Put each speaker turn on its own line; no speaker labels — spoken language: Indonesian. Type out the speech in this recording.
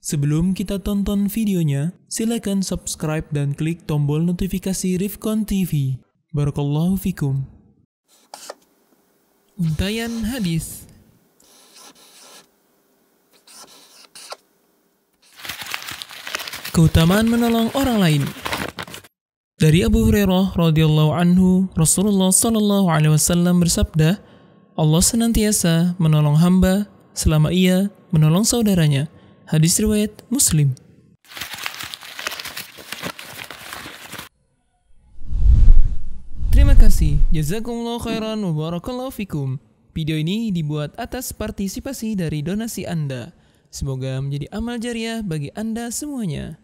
Sebelum kita tonton videonya, silakan subscribe dan klik tombol notifikasi Rifkon TV. Barakallahu fikum. Untayan hadis. Keutamaan menolong orang lain. Dari Abu Hurairah radhiyallahu anhu, Rasulullah sallallahu alaihi wasallam bersabda, Allah senantiasa menolong hamba selama ia menolong saudaranya. Hadis riwayat Muslim. Terima kasih. Jazakumullah khairan wa barakallahu fikum. Video ini dibuat atas partisipasi dari donasi Anda. Semoga menjadi amal jariah bagi Anda semuanya.